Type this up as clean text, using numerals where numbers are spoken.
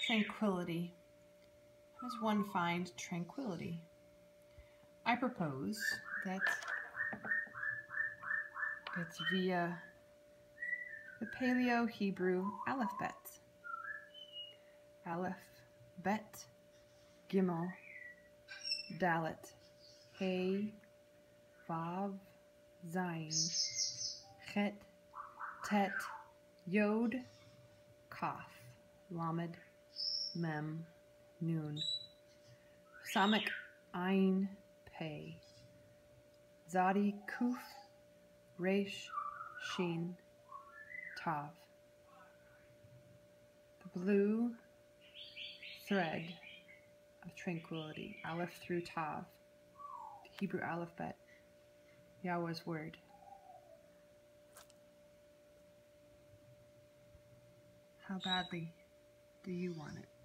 Tranquility. How does one find tranquility? I propose that it's via the Paleo-Hebrew alphabet. Aleph, Bet, Gimel, Dalet, Hey, Vav, Zayin, Chet, Tet, Yod, Kaf, Lamed, Mem, Nun, Samek, Ayin, Pei, Zadi, Kuf, Resh, Shin, Tav. The blue thread of tranquility, Aleph through Tav, the Hebrew alphabet, Yahweh's word. How badly do you want it?